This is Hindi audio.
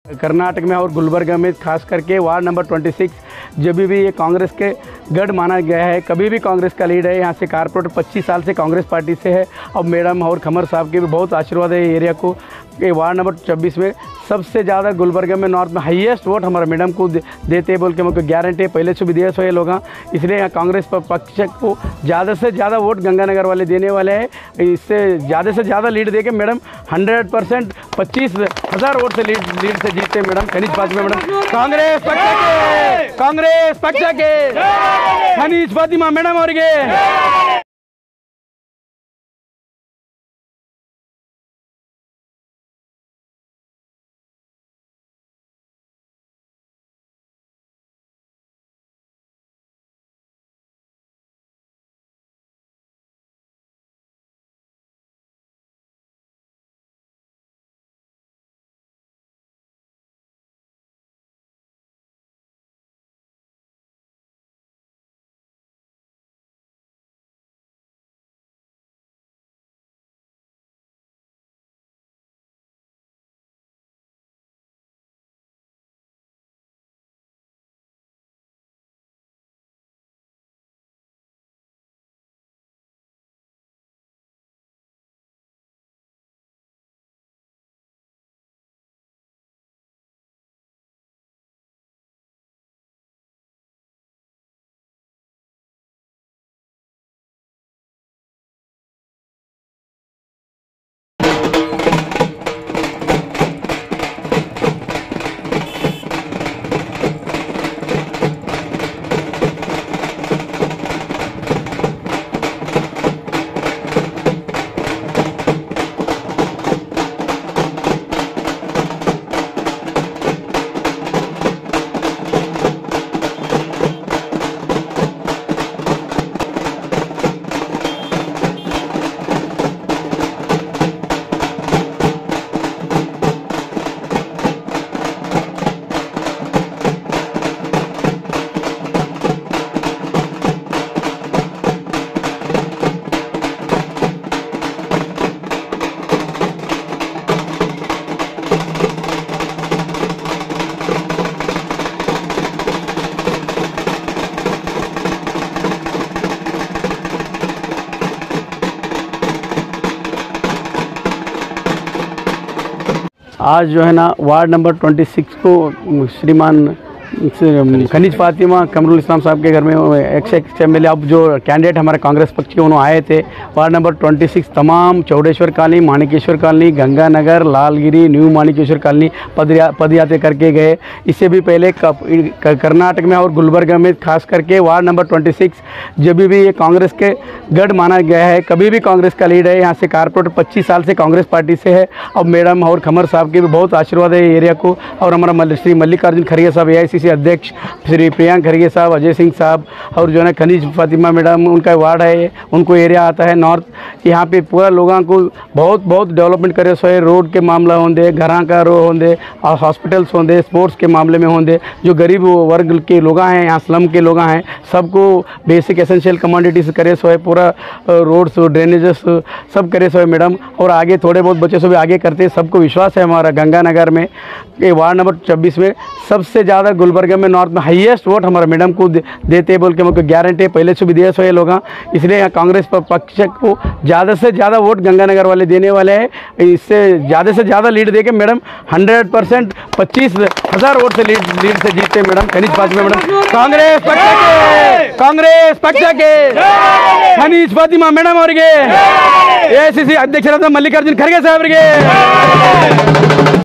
कर्नाटक में और गुलबर्गा में खास करके वार्ड नंबर 26 जब भी ये कांग्रेस के गढ़ माना गया है, कभी भी कांग्रेस का लीड है। यहाँ से कारपोरेटर 25 साल से कांग्रेस पार्टी से है और मैडम और खमर साहब के भी बहुत आशीर्वाद है एरिया को। ये वार्ड नंबर 26 में सबसे ज़्यादा गुलबर्गा में नॉर्थ में हाईएस्ट वोट हमारे मैडम को देते बोल के मुझे गारंटी है। पहले से भी दिए सो ये लोग, इसलिए यहाँ कांग्रेस पक्ष को ज़्यादा से ज़्यादा वोट गंगानगर वाले देने वाले हैं। इससे ज़्यादा से ज़्यादा लीड दे के मैडम 100% 25,000 वोट से लीड से जीतते मैडम। खनिज फातिमा मैडम कांग्रेस पक्ष के खनिज फातिमा मैडम और के। आज जो है ना वार्ड नंबर 26 को श्रीमान खनिज फातिमा कमरुल इस्लाम साहब के घर में एक्स एमएलए अब जो कैंडिडेट हमारे कांग्रेस पक्ष के उन्होंने आए थे। वार्ड नंबर 26 तमाम Chaudeshwar colony, Manikeshwar colony, Ganganagar, Lalgiri, new Manikeshwar colony पदयात्रा करके गए। इससे भी पहले कर्नाटक में और गुलबर्गा में खास करके वार्ड नंबर 26 जब भी ये कांग्रेस के गढ़ माना गया है, कभी भी कांग्रेस का लीड है। यहाँ से कारपोरेटर 25 साल से कांग्रेस पार्टी से है और मैडम और खमर साहब के भी बहुत आशीर्वाद है एरिया को। और हमारा श्री मल्लिकार्जुन खड़गे साहब AICC अध्यक्ष, श्री प्रियांक खड़गे साहब, अजय सिंह साहब और जो है खनिज फातिमा मैडम उनका वार्ड है, उनको एरिया आता है नॉर्थ। यहाँ पे पूरा लोगों को बहुत डेवलपमेंट करे सो है। रोड के मामला होंगे, घर का रो होंगे, हॉस्पिटल्स होंगे, स्पोर्ट्स के मामले में होंगे। जो गरीब वर्ग के लोग हैं, यहाँ स्लम के लोग हैं, सबको बेसिक एसेंशियल कमोडिटीज करे सो है। पूरा रोड्स, ड्रेनेजेस सब करे सो है मैडम। और आगे थोड़े बहुत बच्चे से भी आगे करते हैं। सबको विश्वास है हमारा गंगानगर में ये वार्ड नंबर 26 में सबसे ज़्यादा गुलबर्गा में नॉर्थ में हाईएस्ट वोट हमारे मैडम को देते बोल के मुझे गारंटी है। पहले से भी दिए सो ये लोग, इसलिए यहाँ कांग्रेस पक्ष को ज़्यादा से ज़्यादा वोट गंगानगर वाले देने वाले हैं। इससे ज़्यादा से ज़्यादा लीड दे के मैडम 100% 25,000 वोट से लीड से जीतते मैडम। खनिज फातिमा मैडम कांग्रेस पक्ष के खनिज फातिमा मैडम और के AICC अध्यक्ष मल्लिकार्जुन खड़गे साहब के।